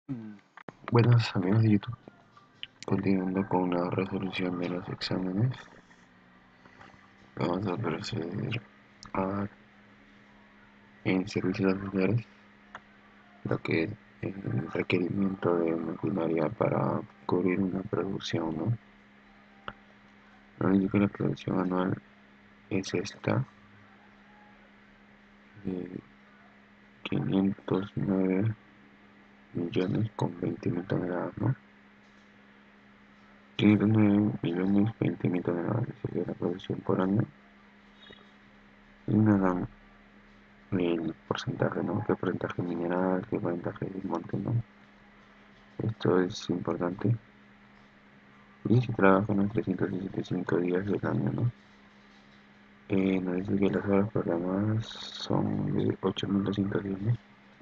Mm, Buenos amigos de YouTube, continuando con la resolución de los exámenes, vamos a proceder a en servicios auxiliares, lo que es el requerimiento de maquinaria para cubrir una producción, ¿no? Nos dice que la producción anual es esta, de 509 millones con 20.000 toneladas, ¿no? 509 millones 20.000 toneladas sería la producción por año, y nos dan el porcentaje, ¿no? ¿Qué porcentaje mineral, qué porcentaje de monte, ¿no? Esto es importante. Y se trabajan los 365 días del año, ¿no? Nos dice que las horas programadas son de 8.210, ¿no?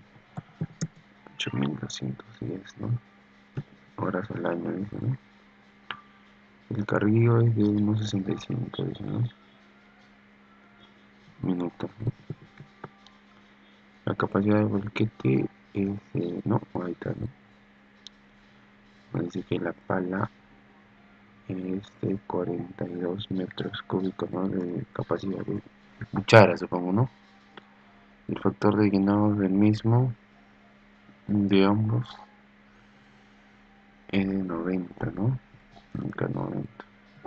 8.210, ¿no? Horas al año, dice, ¿no? El carguillo es de 1,65, dice, ¿no? Minutos, ¿no? La capacidad de volquete es de, no, ahí está, ¿no? Nos dice que la pala es de 42 metros cúbicos, ¿no? De capacidad de cuchara, supongo, ¿no? El factor de llenado del mismo, de ambos, es de 90, ¿no? Nunca 90.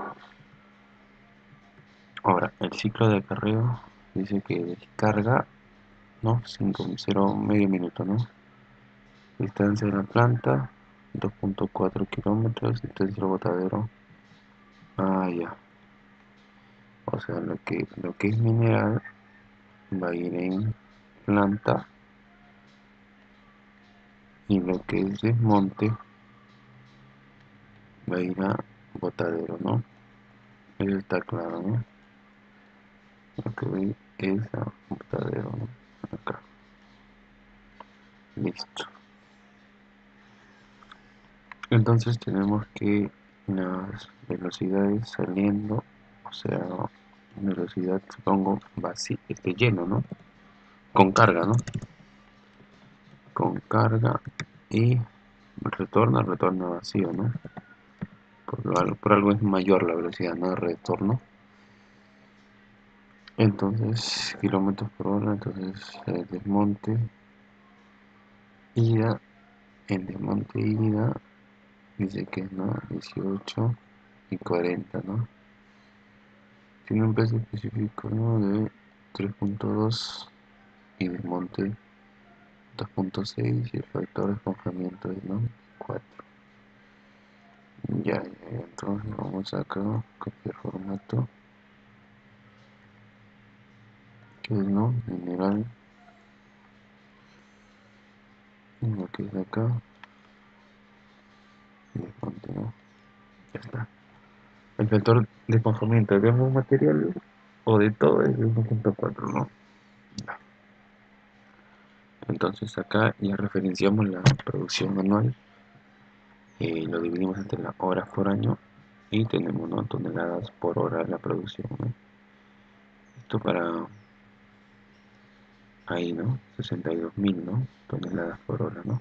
Ahora, el ciclo de acarreo dice que descarga, ¿no? 5,0 medio minuto, ¿no? Distancia de la planta, 2,4 kilómetros. Distancia del botadero, ya. O sea, lo que es mineral va a ir en planta, y lo que es desmonte va a ir a botadero, ¿no? Eso está claro, ¿no? Lo que voy es a botadero, ¿no? Acá. Listo. Entonces tenemos que las velocidades saliendo, o sea, velocidad, supongo, vacío, lleno, ¿no? Con carga, ¿no? Con carga, y retorno vacío, ¿no? Por algo es mayor la velocidad, ¿no? De retorno. Entonces, kilómetros por hora, entonces desmonte, ida, en desmonte ida, dice que no, 18 y 40, ¿no? Tiene un peso específico, ¿no? De 3,2, y desmonte 2,6, y el factor de esponjamiento es, ¿no? 4. Ya, entonces vamos acá, copiar formato, que es, ¿no? Mineral, lo que es acá, desmonte, ¿no? Ya está. El factor de esponjamiento de ambos materiales o de todo es de 1,4, ¿no? Entonces acá ya referenciamos la producción anual, lo dividimos entre las horas por año y tenemos, ¿no? Toneladas por hora de la producción, ¿no? Esto para ahí, ¿no? 62.000, ¿no? Toneladas por hora, ¿no?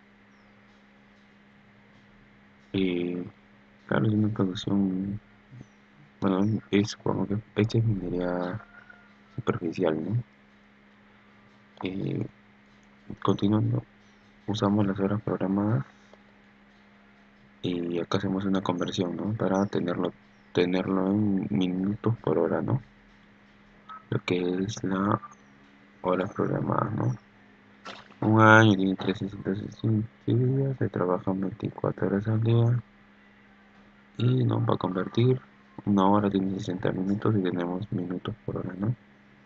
Y claro, es una producción, bueno, supongo que esta es minería superficial, ¿no? Eh, Continuando, usamos las horas programadas, y acá hacemos una conversión, ¿no? Para tenerlo en minutos por hora, ¿no? Lo que es la hora programada, ¿no? Un año tiene 365 días, se trabajan 24 horas al día, y nos va a convertir. Una hora tiene 60 minutos y tenemos minutos por hora, ¿no?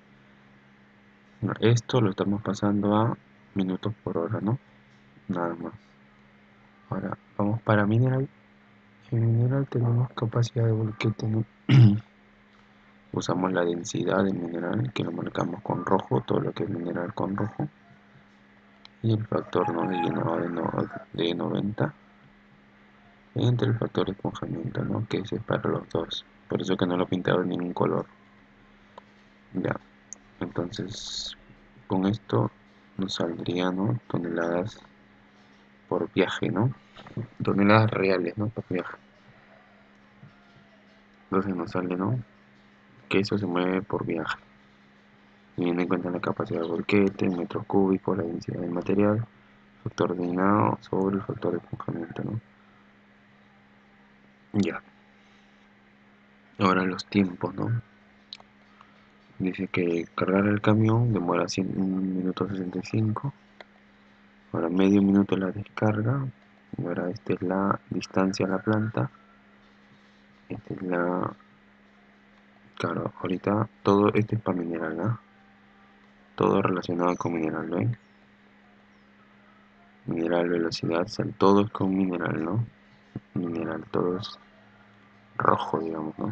Esto lo estamos pasando a minutos por hora, ¿no? Nada más. Ahora vamos para mineral. En mineral tenemos capacidad de volquete, ¿no? Usamos la densidad del mineral, que lo marcamos con rojo, todo lo que es mineral con rojo, y el factor, ¿no? De llenado de 90, entre el factor de esponjamiento, ¿no? Que ese es para los dos, por eso que no lo he pintado en ningún color. Ya, entonces con esto nos saldría, ¿no? Toneladas por viaje, ¿no? Toneladas reales, ¿no? Por viaje. Entonces nos sale, ¿no? Que eso se mueve por viaje. Teniendo en cuenta la capacidad del volquete, metros cúbicos, la densidad del material, factor de llenado sobre el factor de esponjamiento, ¿no? Ya. Ahora los tiempos, ¿no? Dice que cargar el camión demora 100 minutos 65. Ahora medio minuto la descarga. Y ahora esta es la distancia a la planta. Esta es la... Claro, ahorita todo esto es para mineral, ¿no? Todo relacionado con mineral, ¿ven? Mineral, velocidad, todo es con mineral, ¿no? Mineral, todo es rojo, digamos, ¿no?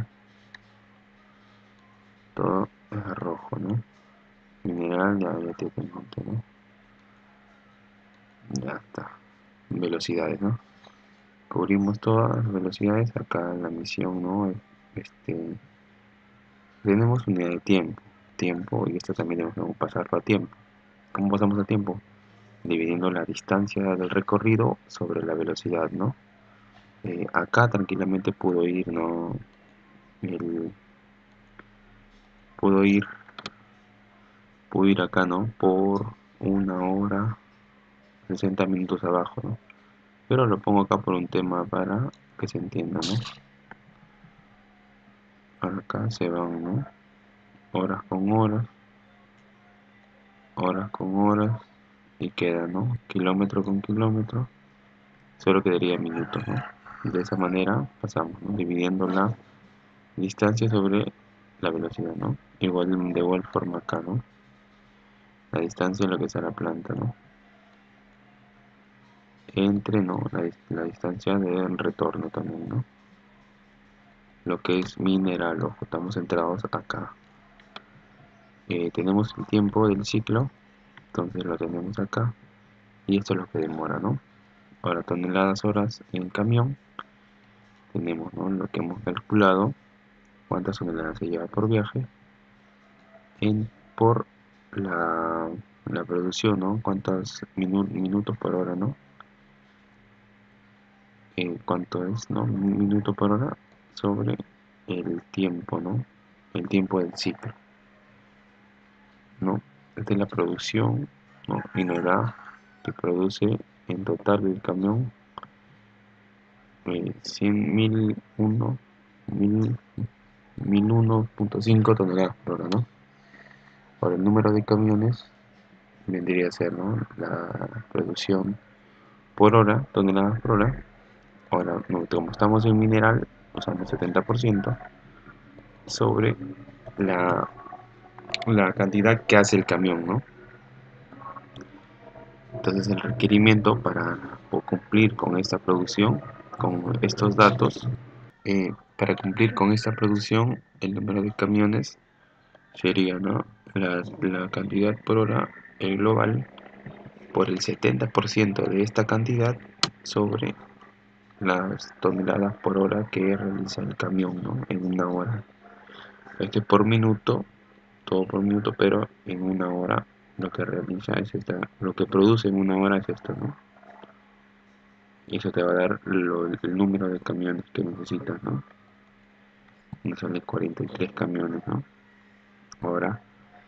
Todo es rojo, ¿no? Mineral, ya te pregunto, ¿no? Ya está. Velocidades, ¿no? Cubrimos todas las velocidades. Acá en la misión, ¿no? Tenemos unidad de tiempo, y esto también debemos pasarlo a tiempo. ¿Cómo pasamos a tiempo? Dividiendo la distancia del recorrido sobre la velocidad, ¿no? Acá tranquilamente ¿no? El, puedo ir, puedo ir acá, ¿no? Por 1 hora, 60 minutos abajo, ¿no? Pero lo pongo acá por un tema para que se entienda, ¿no? Acá se van, ¿no? Horas con horas, horas con horas, y queda, ¿no? Kilómetro con kilómetro, solo quedaría minutos, ¿no? De esa manera pasamos, ¿no? Dividiendo la distancia sobre la velocidad, ¿no? Igual de igual forma acá, ¿no? La distancia es lo que está la planta, ¿no? Entre, ¿no? La distancia de retorno también, ¿no? Lo que es mineral, ojo, estamos centrados acá. Tenemos el tiempo del ciclo, entonces lo tenemos acá, y esto es lo que demora, ¿no? Ahora, toneladas horas en camión, tenemos, ¿no? Lo que hemos calculado, cuántas toneladas se lleva por viaje, por la producción, ¿no? Cuántos minutos por hora, ¿no? Cuánto es, ¿no? Minuto por hora sobre el tiempo, ¿no? El tiempo del ciclo, ¿no? Esta es la producción, ¿no? Y nos da que produce en total del camión 100.001 mil, 1001.5 toneladas por hora, ¿no? Ahora el número de camiones vendría a ser, ¿no? La producción por hora, toneladas por hora. Ahora, como estamos en mineral, usamos 70% sobre la, la cantidad que hace el camión, ¿no? Entonces el requerimiento para cumplir con esta producción, con estos datos, para cumplir con esta producción, el número de camiones sería, ¿no? La cantidad por hora, el global, por el 70% de esta cantidad sobre las toneladas por hora que realiza el camión, ¿no? En 1 hora. Este por minuto, todo por minuto, pero en 1 hora lo que realiza es lo que produce en 1 hora es esto, ¿no? Y eso te va a dar el número de camiones que necesitas, ¿no? Me sale 43 camiones, ¿no? Ahora,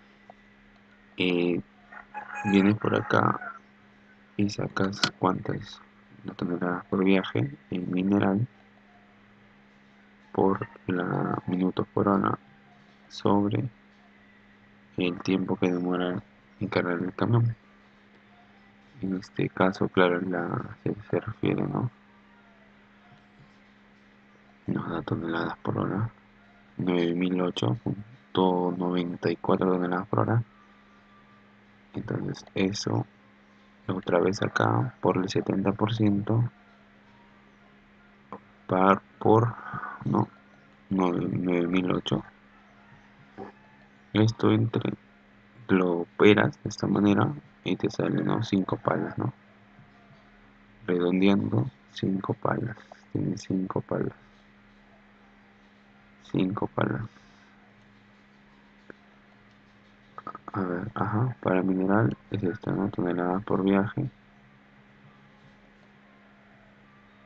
eh, vienes por acá y sacas cuántas toneladas por viaje en mineral por la minutos por hora sobre el tiempo que demora en cargar el camión. En este caso, claro, se refiere, ¿no? Nos da toneladas por hora, 9008.94 toneladas por hora. Entonces eso, otra vez acá, por el 70%, por, no, 9008. Esto lo operas de esta manera y te sale, ¿no? 5 palas, ¿no? Redondeando, 5 palas. Tiene 5 palas. 5 palas. A ver, ajá, para mineral es esta, ¿no? Toneladas por viaje.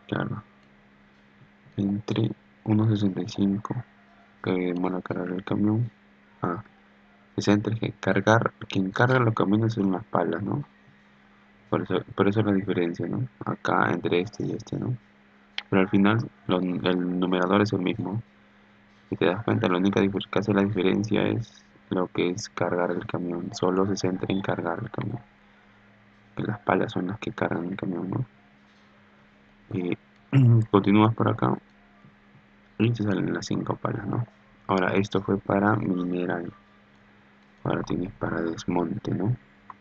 claro, entre 1.65 que demora cargar el camión. Ah, es entre que cargar, quien carga los camiones son las palas, ¿no? Por eso la diferencia, ¿no? Acá entre este y este, ¿no? Pero al final el numerador es el mismo. Si te das cuenta, la única que hace la diferencia es lo que es cargar el camión. Solo se centra en cargar el camión. Que las palas son las que cargan el camión, ¿no? Y continúas por acá y te salen las 5 palas, ¿no? Ahora, esto fue para mineral. Ahora tienes para desmonte, ¿no?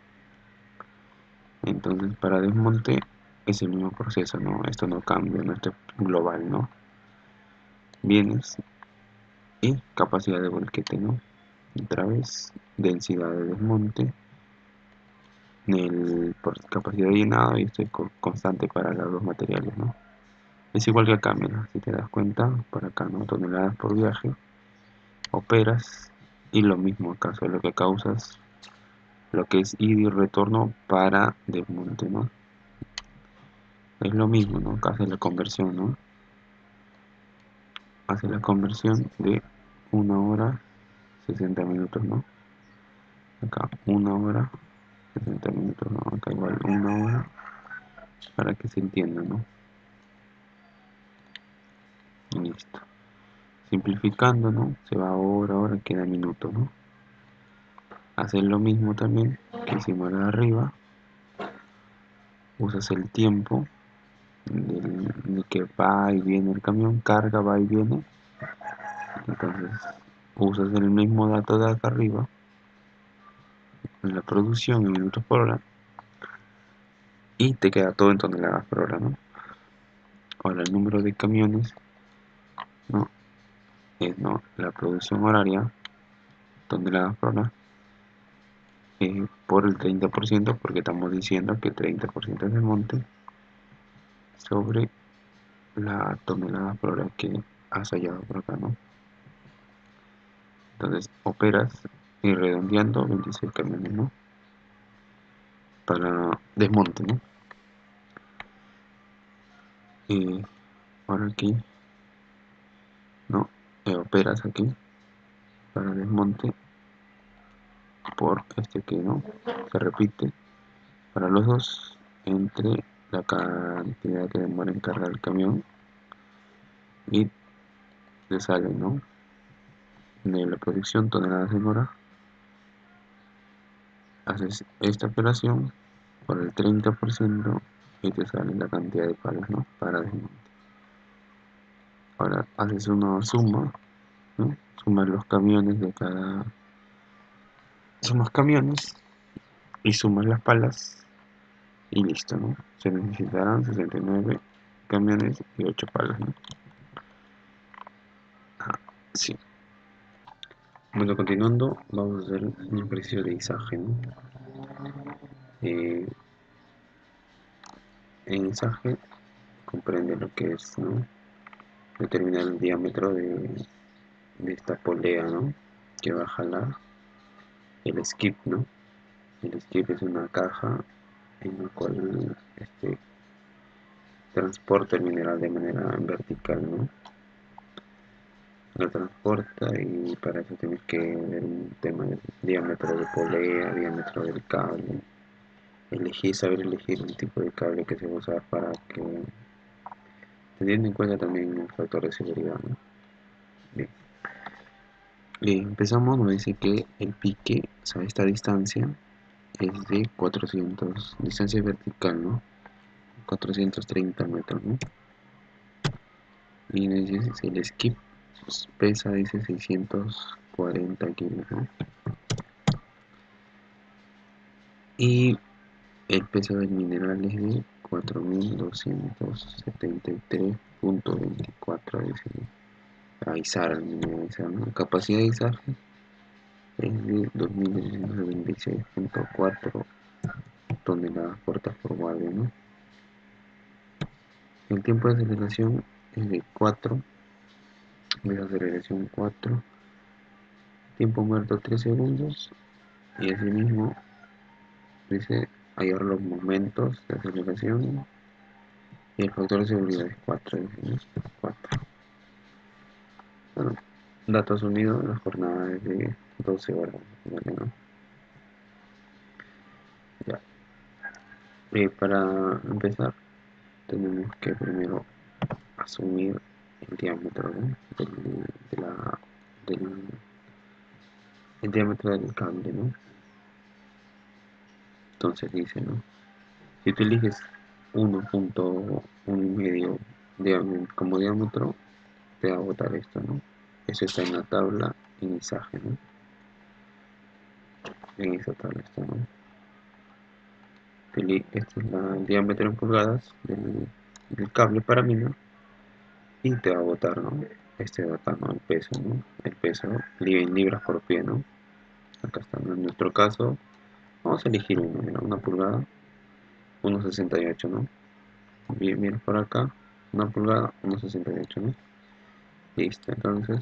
Entonces, para desmonte es el mismo proceso, ¿no? Esto no cambia, no, esto es global, ¿no? Bienes y capacidad de volquete, ¿no? Otra vez, densidad de desmonte, por capacidad de llenado y esto es constante para los dos materiales, ¿no? Es igual que acá, mira, si te das cuenta, por acá, ¿no? Toneladas por viaje, operas y lo mismo acá, solo que causas lo que es ida y retorno para desmonte, ¿no? Es lo mismo, ¿no? Acá hace la conversión, ¿no? Hace la conversión de 1 hora 60 minutos, ¿no? Acá 1 hora 60 minutos, ¿no? Acá igual 1 hora para que se entienda, ¿no? Y listo. Simplificando, ¿no? Se va hora, queda minuto, ¿no? Hacer lo mismo también que hicimos de arriba. Usas el tiempo de que va y viene el camión, carga, va y viene. Entonces usas el mismo dato de acá arriba en la producción en minutos por hora y te queda todo en toneladas por hora, ¿no? Ahora el número de camiones, ¿no? Es, ¿no? La producción horaria, toneladas por hora, por el 30%, porque estamos diciendo que 30% es desmonte sobre la tonelada por hora que has hallado por acá, ¿no? Entonces operas y redondeando 26 camiones, ¿no? Para desmonte, ¿no? Y ahora aquí, ¿no? Operas aquí para desmonte por este que, ¿no? Se repite para los dos entre la cantidad que demora en cargar el camión y te sale, ¿no? De la producción toneladas en hora, haces esta operación por el 30% y te sale la cantidad de palas, ¿no? Para desmonte. Ahora haces una suma, ¿no? Sumas los camiones de cada... Sumas camiones y sumas las palas y listo, ¿no? Se necesitarán 69 camiones y 8 palas, ¿no? Ah, sí. Bueno, continuando, vamos a hacer un ejercicio de izaje, ¿no? Eh, en izaje comprende lo que es, ¿no? Determinar el diámetro de esta polea, ¿no? Que va a jalar el skip, ¿no? El skip es una caja en la cual transporta el mineral de manera vertical, ¿no? Lo transporta y para eso tienes que ver un tema de diámetro de polea, diámetro del cable, saber elegir el tipo de cable que se va a usar para que, teniendo en cuenta también el factor de seguridad, ¿no? Bien. Empezamos, nos dice que el pique, o sea, esta distancia es de 400, distancia vertical, ¿no? 430 metros, ¿no? Y nos dice si el skip pesa, dice 640 kilos, ¿no? Y el peso del mineral es de 4273.24, dice, ¿no? A izar al mineral, ¿no? Capacidad de izaje es de 2226.4 toneladas cortas por guardia, ¿no? El tiempo de aceleración es de 4, de aceleración 4, tiempo muerto 3 segundos, y asimismo dice hallar los momentos de aceleración Y el factor de seguridad es 4, ¿no? 4. Bueno, datos unidos, la jornada es de 12 horas, ¿vale? ¿No? Ya. Para empezar, tenemos que primero asumir el diámetro, ¿no? Del, el diámetro del cable, ¿no? Entonces dice, ¿no? Si tú eliges 1.1 medio como diámetro, te va a botar esto, ¿no? Eso está en la tabla inizaje, ¿no? En esa tabla está, ¿no? Este es el diámetro en pulgadas del cable para mí, ¿no? Y te va a botar, ¿no? Este de acá, ¿no? El peso, ¿no? El peso en libras por pie, ¿no? Acá está, ¿no? En nuestro caso, vamos a elegir uno, mira, una pulgada, 1,68, ¿no? Bien, bien por acá, una pulgada, 1,68, ¿no? Listo, entonces,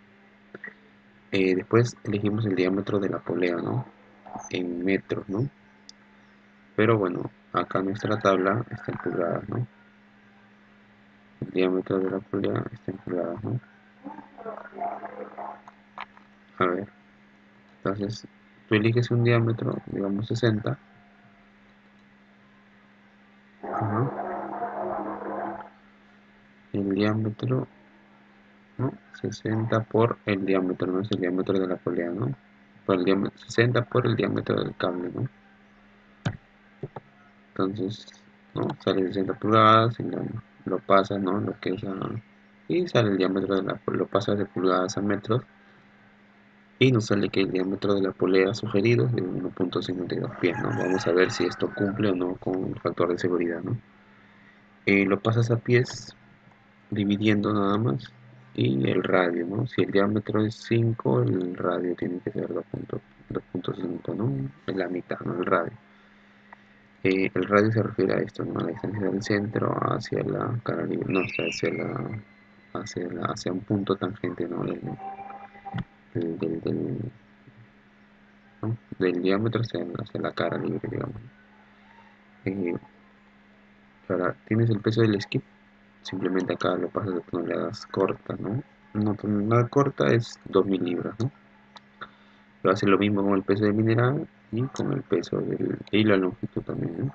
después elegimos el diámetro de la polea, ¿no? En metros, ¿no? Pero bueno, acá nuestra tabla está en pulgadas, ¿no? El diámetro de la polea está en pulgadas, ¿no? A ver, entonces tú eliges un diámetro, digamos 60. Ajá. El diámetro, ¿no? 60 por el diámetro, ¿no? Es el diámetro de la polea, ¿no? Por el diámetro, 60 por el diámetro del cable, ¿no? Entonces, ¿no? Sale 60 pulgadas y lo pasas, ¿no? Lo que es y sale el diámetro lo pasas de pulgadas a metros y nos sale que el diámetro de la polea sugerido es de 1.52 pies, ¿no? Vamos a ver si esto cumple o no con el factor de seguridad, ¿no? Lo pasas a pies dividiendo nada más y el radio, ¿no? Si el diámetro es 5, el radio tiene que ser 2.5, ¿no? Es la mitad, ¿no? El radio. El radio se refiere a esto, ¿no? A la distancia del centro hacia la cara libre, no, hacia un punto tangente, ¿no? Del, del, del, ¿no? Del diámetro hacia la cara libre, digamos. Eh, Ahora, tienes el peso del skip, simplemente acá lo pasas de toneladas cortas, ¿no? Una tonelada corta es 2000 libras, ¿no? Lo hace lo mismo con el peso del mineral y con el peso y la longitud también, ¿no?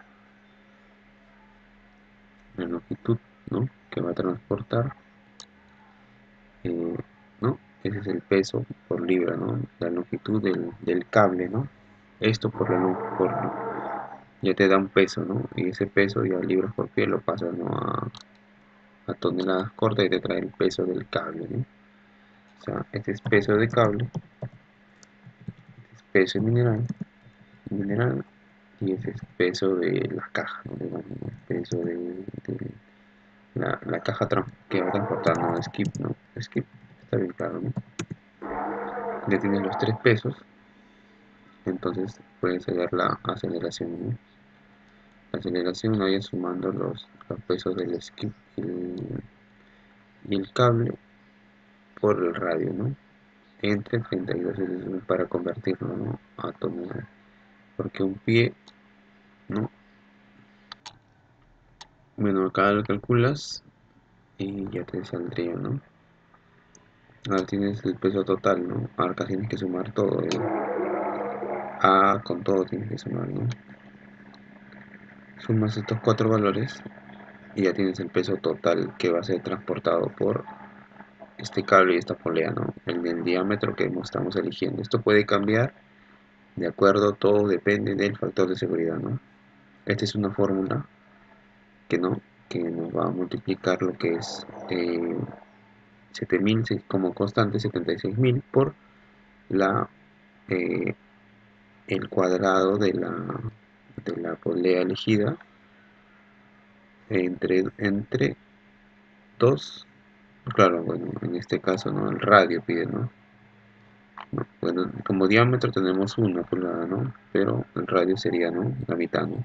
La longitud, ¿no? Que va a transportar, eh, ¿no? Ese es el peso por libra, ¿no? La longitud del cable, ¿no? Esto por la ya te da un peso, ¿no? Y ese peso ya libras por pie lo pasas, ¿no? A toneladas cortas y te trae el peso del cable, ¿no? O sea, este es peso de cable, este es peso mineral, y ese es peso de la caja, ¿no? Digamos, ¿no? Peso de la caja que va a transportar, ¿no? Skip, ¿no? Skip, está bien claro, ¿no? Ya tienes los tres pesos, entonces puedes hallar la aceleración, ¿no? La aceleración vaya sumando los pesos del skip y el cable por el radio, ¿no? Entre 32 para convertirlo, ¿no? A tonelada. Porque un pie, ¿no? Bueno, acá lo calculas y ya te saldría, ¿no? Ahora tienes el peso total, ¿no? Ahora acá tienes que sumar todo, con todo tienes que sumar, ¿no? Sumas estos cuatro valores y ya tienes el peso total que va a ser transportado por este cable y esta polea, ¿no? El diámetro que estamos eligiendo. Esto puede cambiar de acuerdo, todo depende del factor de seguridad, ¿no? Esta es una fórmula que no, que nos va a multiplicar lo que es 7000 como constante, 76.000 por la eh, el cuadrado de la polea elegida entre 2, claro, bueno, en este caso, ¿no? El radio pide, ¿no? No, bueno, como diámetro tenemos 1 pulgada, ¿no? Pero el radio sería, ¿no? La mitad, ¿no?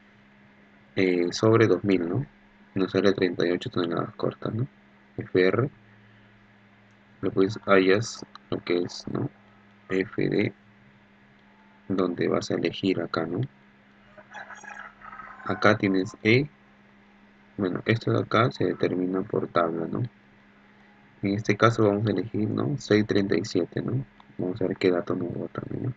Sobre 2000, ¿no? Nos sale 38 toneladas cortas, ¿no? FR, después hallas lo que es, ¿no? FD, donde vas a elegir acá, ¿no? Acá tienes E, Bueno, esto de acá se determina por tabla, ¿no? En este caso vamos a elegir, ¿no? 637, ¿no? Vamos a ver qué dato nos bota, ¿no?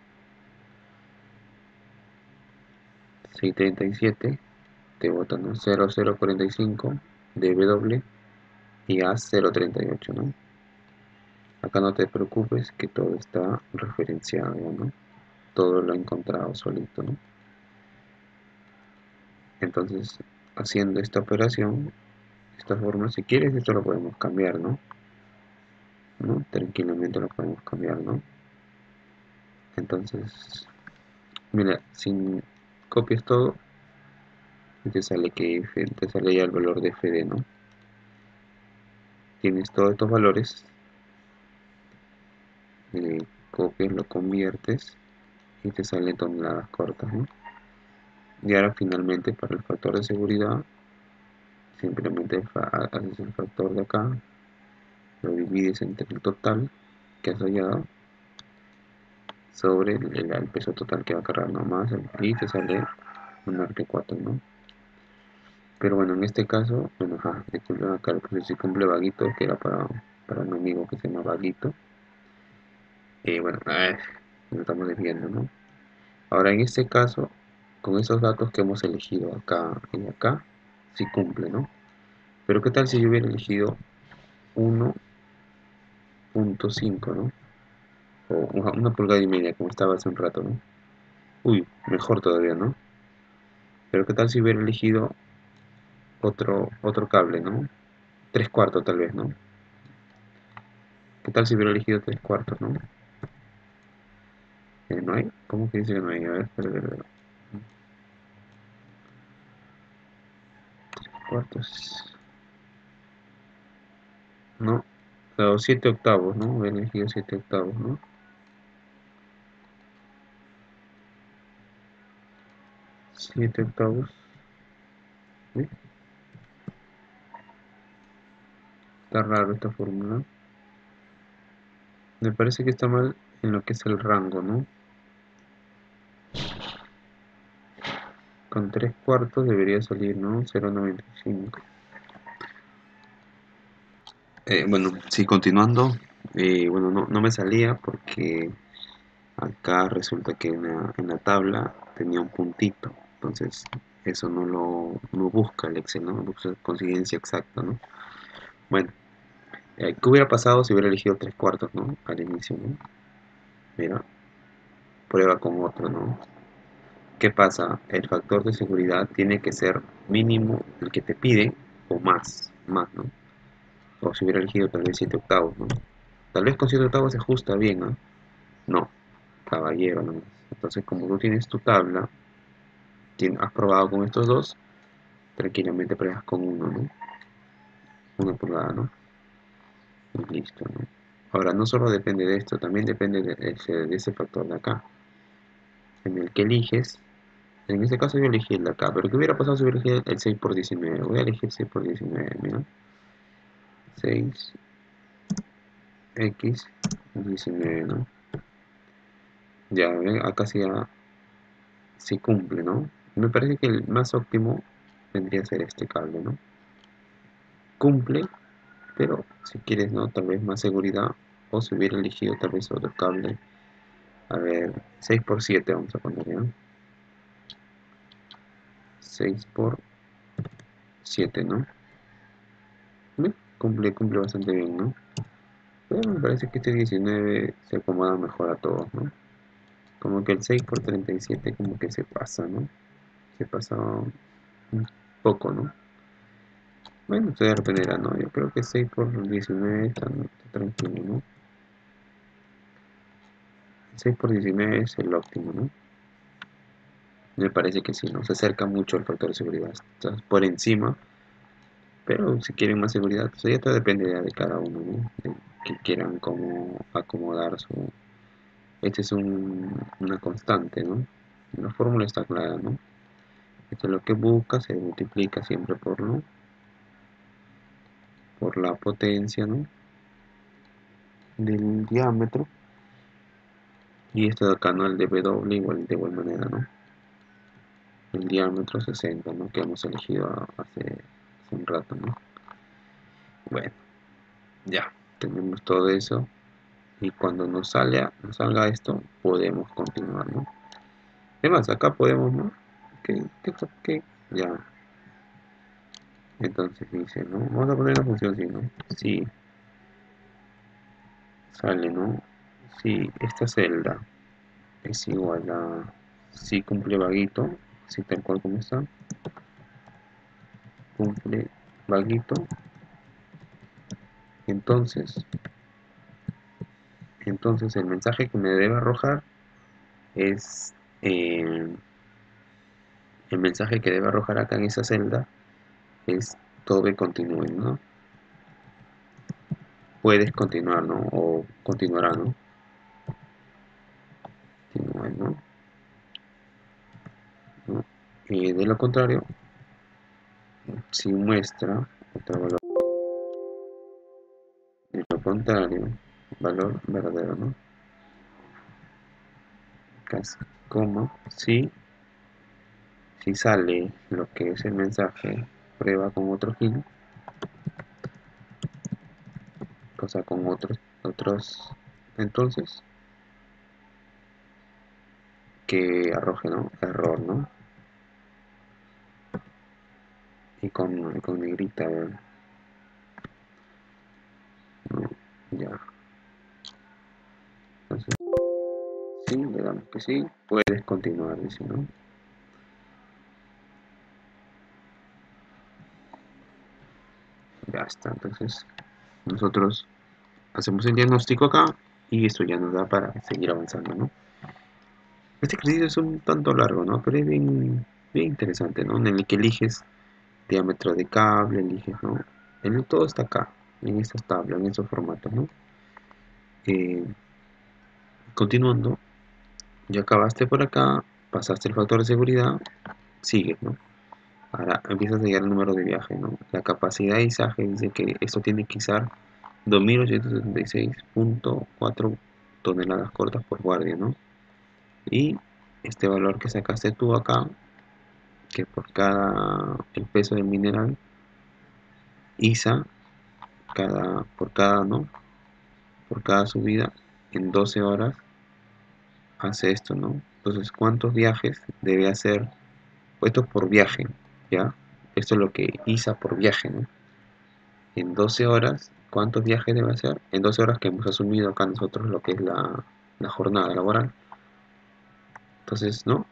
637 te bota, ¿no? 0045 DW y A038, ¿no? Acá no te preocupes que todo está referenciado, ¿no? Todo lo he encontrado solito, ¿no? Entonces, haciendo esta operación, de esta forma, si quieres, esto lo podemos cambiar, ¿no? ¿No? Tranquilamente lo podemos cambiar, ¿no? Entonces, mira, si copias todo y te sale que te sale ya el valor de FD, ¿no? Tienes todos estos valores, copias, lo conviertes y te salen toneladas cortas, ¿no? Y ahora finalmente para el factor de seguridad, simplemente haces el factor de acá, lo divides entre el total que has hallado sobre el peso total que va a cargar nomás y te sale un arque 4, ¿no? Pero bueno, en este caso, bueno, disculpen acá, pues si cumple Vaguito, que era para un amigo que se llama Vaguito. Bueno, nos estamos desviando, ¿no? Ahora en este caso, con esos datos que hemos elegido acá y acá, sí cumple, ¿no? Pero ¿qué tal si yo hubiera elegido 1.5, ¿no? O una pulgada y media, como estaba hace un rato, ¿no? Uy, mejor todavía, ¿no? Pero ¿qué tal si hubiera elegido otro cable, ¿no? 3/4 tal vez, ¿no? ¿Qué tal si hubiera elegido 3/4, ¿no? ¿No hay? ¿Cómo que dice que no hay? A ver, espera. 3/4. No, o 7/8, ¿no? Hubiera elegido 7/8, ¿no? 7/8. ¿Sí? Está raro esta fórmula. Me parece que está mal en lo que es el rango, ¿no? Con 3/4 debería salir, ¿no? 0,95. Bueno, sí, continuando. Bueno, no me salía porque acá resulta que en la tabla tenía un puntito. Entonces, eso no busca el Excel, ¿no? Busca coincidencia exacta, ¿no? Bueno, ¿qué hubiera pasado si hubiera elegido 3/4, ¿no? Al inicio, ¿no? Mira, prueba con otro, ¿no? ¿Qué pasa? El factor de seguridad tiene que ser mínimo el que te piden o más, ¿no? O si hubiera elegido tal vez 7/8, ¿no? Tal vez con 7/8 se ajusta bien, ¿no? No, caballero, ¿no? Entonces, como tú tienes tu tabla, has probado con estos dos, tranquilamente pruebas con uno, ¿no? 1 pulgada, ¿no? Y listo, ¿no? Ahora, no solo depende de esto, también depende de ese factor de acá, en el que eliges. En este caso yo elegí el de acá, pero ¿qué hubiera pasado si hubiera elegido el 6/19? Voy a elegir 6/19, mira. 6x19, ¿no? Ya, ven, acá sí cumple, ¿no? Me parece que el más óptimo vendría a ser este cable, ¿no? Cumple, pero si quieres, ¿no? Tal vez más seguridad, o si hubiera elegido tal vez otro cable. A ver, 6/7 vamos a poner, ¿ya? 6/7, ¿no? Cumple bastante bien, ¿no? Pero me parece que este 19 se acomoda mejor a todos, ¿no? Como que el 6/37 como que se pasa, ¿no? Se pasa un poco, ¿no? Bueno, esto ya dependerá, ¿no? Yo creo que 6/19 está tranquilo, ¿no? 6/19 es el óptimo, ¿no? Me parece que sí, ¿no? Se acerca mucho al factor de seguridad. Está por encima, pero si quieren más seguridad, pues ya todo depende ya de cada uno, ¿no? De que quieran cómo acomodar su... Este es una constante, ¿no? La fórmula está clara, ¿no? Esto es lo que busca, se multiplica siempre por la potencia, ¿no? Del diámetro. Y esto de acá, ¿no? El de W de igual manera, ¿no? El diámetro 60, ¿no? Que hemos elegido hace hace un rato, ¿no? Bueno, ya, tenemos todo eso. Y cuando nos salga esto, podemos continuar, ¿no? Además, acá podemos, ¿no? ¿Qué? Ya. Entonces dice, ¿no? Vamos a poner la función así, ¿no? Si sale, ¿no? Si esta celda es igual a si cumple vaguito, así tal cual como está, cumple vaguito, entonces, entonces el mensaje que me debe arrojar es el mensaje que debe arrojar acá en esa celda es todo continúe, ¿no? Puedes continuar, ¿no? O continuará, ¿no? Continúe, ¿no? ¿No? De lo contrario, si muestra otro valor, de lo contrario, valor verdadero, ¿no? Casi, como si sale lo que es el mensaje prueba con otro gil, o sea, con otros, entonces, que arroje, ¿no? Error, ¿no? Y con negrita, ¿no? Ya. Entonces, sí, le damos que sí, puedes continuar, dice, ¿no? Ya está, entonces nosotros hacemos el diagnóstico acá y esto ya nos da para seguir avanzando, ¿no? Este ejercicio es un tanto largo, ¿no? Pero es bien interesante, ¿no? En el que eliges diámetro de cable, eliges, ¿no? Todo está acá, en estas tablas, en estos formatos, ¿no? Eh, Continuando, ya acabaste por acá, pasaste el factor de seguridad, sigues, ¿no? Ahora empiezas a llegar el número de viaje, ¿no? La capacidad de izaje dice que esto tiene que izar 2876.4 toneladas cortas por guardia, ¿no? Y este valor que sacaste tú acá, que por cada el peso del mineral, iza ¿no? Por cada subida en 12 horas hace esto, ¿no? Entonces, ¿cuántos viajes debe hacer? Esto por viaje, ¿ya? Esto es lo que iza por viaje, ¿no? En 12 horas, ¿cuántos viajes debe hacer? En 12 horas que hemos asumido acá nosotros lo que es la jornada laboral. Entonces, ¿no?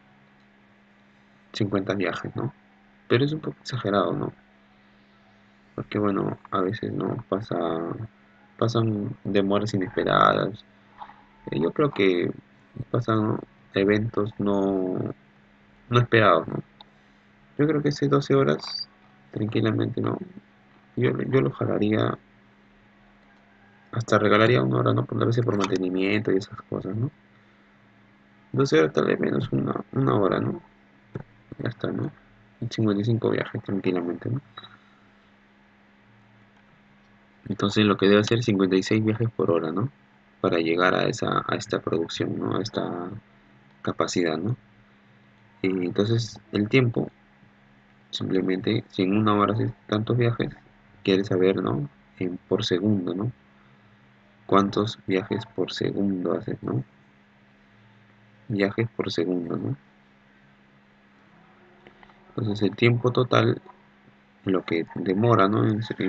50 viajes, ¿no? Pero es un poco exagerado, ¿no? Porque bueno, a veces no pasan demoras inesperadas. Yo creo que pasan eventos no esperados, ¿no? Yo creo que ese 12 horas, tranquilamente, ¿no? Yo lo jalaría, hasta regalaría una hora, ¿no? Por a veces por mantenimiento y esas cosas, ¿no? 12 horas tal vez menos una hora, ¿no? Ya está, ¿no? 55 viajes tranquilamente, ¿no? Entonces lo que debe hacer es 56 viajes por hora, ¿no? Para llegar a esta producción, ¿no? A esta capacidad, ¿no? Y entonces el tiempo, simplemente, si en una hora haces tantos viajes, quieres saber, ¿no? Por segundo, ¿no? ¿Cuántos viajes por segundo haces, ¿no? Viajes por segundo, ¿no? Entonces el tiempo total, lo que demora, ¿no?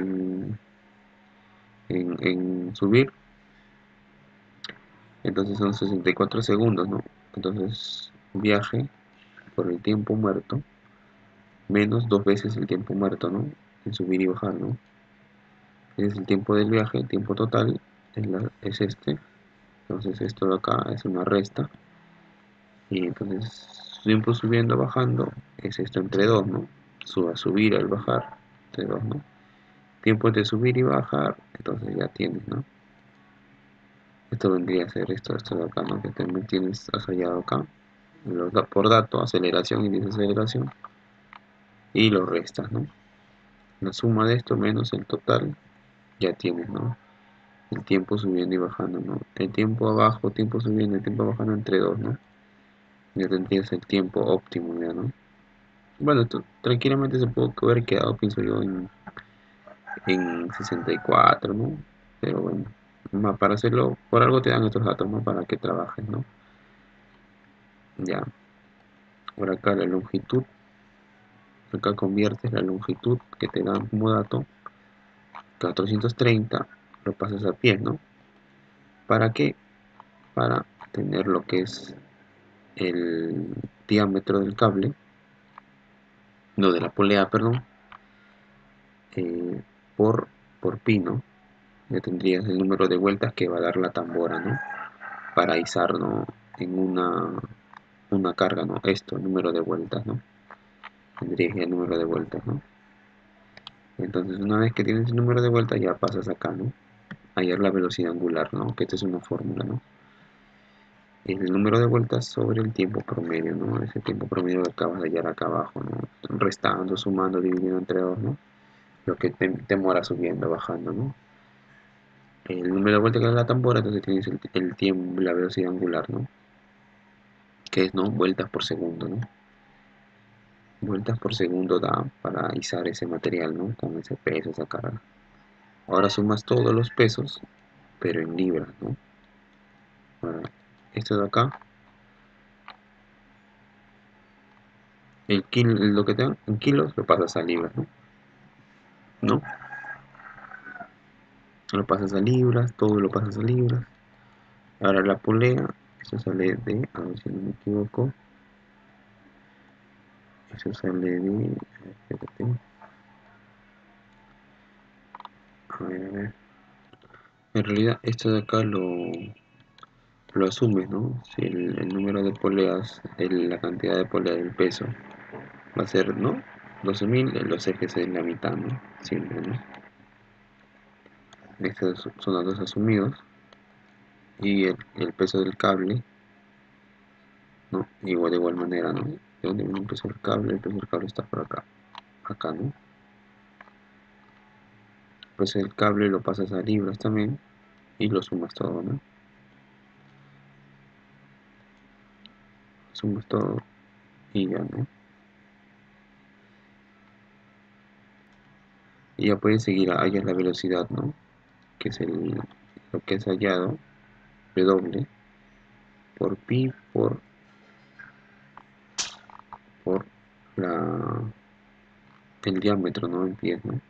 En subir, entonces son 64 segundos, ¿no? Entonces viaje por el tiempo muerto menos dos veces el tiempo muerto, ¿no? En subir y bajar, ¿no? Es el tiempo del viaje, el tiempo total es este. Entonces esto de acá es una resta. Y entonces tiempo subiendo, bajando, es esto entre dos, ¿no? Subir al bajar, entre dos, ¿no? Tiempo entre subir y bajar, entonces ya tienes, ¿no? Esto vendría a ser esto de acá, ¿no? Que también has hallado acá. Por dato, aceleración y desaceleración. Y lo restas, ¿no? La suma de esto menos el total, ya tienes, ¿no? El tiempo subiendo y bajando, ¿no? El tiempo abajo, tiempo subiendo, el tiempo bajando entre dos, ¿no? Ya tendrías el tiempo óptimo, ¿ya, no? Bueno, esto tranquilamente se puede haber quedado, pienso yo, en 64, ¿no? Pero bueno, para hacerlo, por algo te dan estos datos, ¿no? Para que trabajes, ¿no? Ya, por acá la longitud, acá conviertes la longitud que te dan como dato, 430, lo pasas a pies, ¿no? ¿Para qué? Para tener lo que es el diámetro del cable, no de la polea, perdón, eh, por, por pi, ¿no? Ya tendrías el número de vueltas que va a dar la tambora, ¿no? Para izar, ¿no? En una carga, ¿no? Esto, el número de vueltas, ¿no? Tendrías el número de vueltas, ¿no? Entonces, una vez que tienes el número de vueltas, ya pasas acá, ¿no? A hallar la velocidad angular, ¿no? Que esta es una fórmula, ¿no? Es el número de vueltas sobre el tiempo promedio, ¿no? Ese tiempo promedio que acabas de hallar acá abajo, ¿no? Restando, sumando, dividiendo entre 2, ¿no? Lo que te demora subiendo, bajando, ¿no? El número de vueltas que da la tambora, entonces tienes el tiempo, la velocidad angular, ¿no? Que es, ¿no? Vueltas por segundo, ¿no? Vueltas por segundo da para izar ese material, ¿no? Con ese peso, esa carga. Ahora sumas todos los pesos, pero en libras, ¿no? Ahora, esto de acá, lo que te dan en kilos lo pasas a libras, ¿no? ¿No? Lo pasas a libras, todo lo pasas a libras. Ahora la polea, eso sale de, a ver si no me equivoco, eso sale de, espérate, a ver, en realidad esto de acá lo asumes, ¿no? Si el número de poleas, la cantidad de poleas del peso va a ser, ¿no? 12.000, los ejes en la mitad, ¿no? Siempre, ¿no? Estos son los dos asumidos. Y el peso del cable, ¿no? Igual de igual manera, ¿no? ¿De dónde viene el peso del cable? El peso del cable está por acá. Acá, ¿no? El peso del cable lo pasas a libras también y lo sumas todo, ¿no? Sumas todo y ya, ¿no? Y ya puedes seguir, hallas la velocidad, ¿no? Que es lo que es hallado, W, por pi, por el diámetro, ¿no? En pies, ¿no?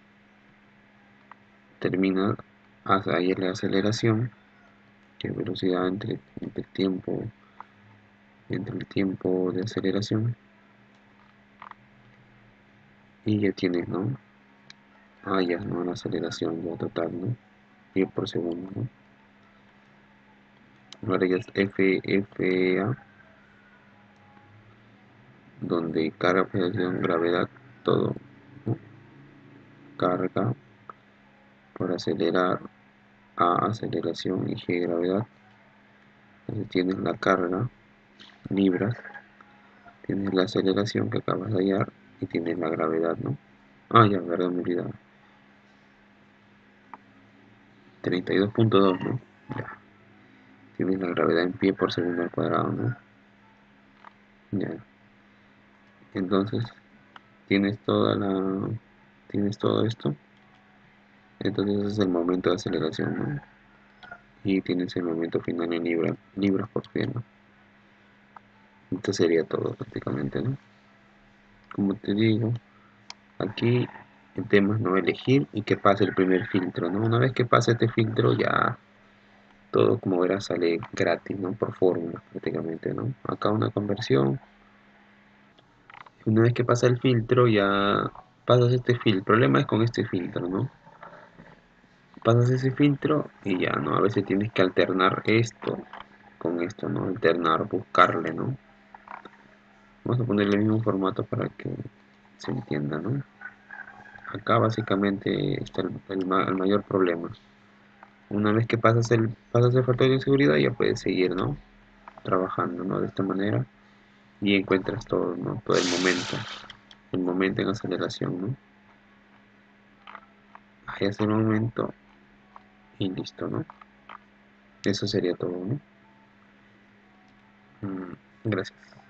Termina, ahí la aceleración, que es velocidad entre el tiempo de aceleración, y ya tienes, ¿no? Ya, ¿no? La aceleración ya total, ¿no? 10 por segundo, ¿no? Ahora ya es FA, donde carga, aceleración, gravedad, todo, ¿no? Carga por acelerar, A, aceleración, y G, gravedad. Entonces tienes la carga, libras, tienes la aceleración que acabas de hallar, y tienes la gravedad, ¿no? Ya, verdad, me olvidaba. 32.2, ¿no? Ya. Tienes la gravedad en pie por segundo al cuadrado, ¿no? Ya. Entonces, tienes tienes todo esto. Entonces ese es el momento de aceleración, ¿no? Y tienes el momento final en libras por pie, ¿no? Esto sería todo prácticamente, ¿no? Como te digo, aquí el tema es no elegir y que pase el primer filtro, ¿no? Una vez que pase este filtro ya todo, como verás, sale gratis, ¿no? Por fórmula prácticamente, ¿no? Acá una conversión. Una vez que pasa el filtro ya pasas este filtro. El problema es con este filtro, ¿no? Pasas ese filtro y ya, ¿no? A veces tienes que alternar esto con esto, ¿no? Alternar, buscarle, ¿no? Vamos a ponerle el mismo formato para que se entienda, ¿no? Acá básicamente está el mayor problema. Una vez que pasas el factor de seguridad ya puedes seguir, ¿no? Trabajando, ¿no? De esta manera y encuentras todo, ¿no? Todo el momento en aceleración, ¿no? Ahí es el momento y listo, ¿no? Eso sería todo, ¿no? Gracias.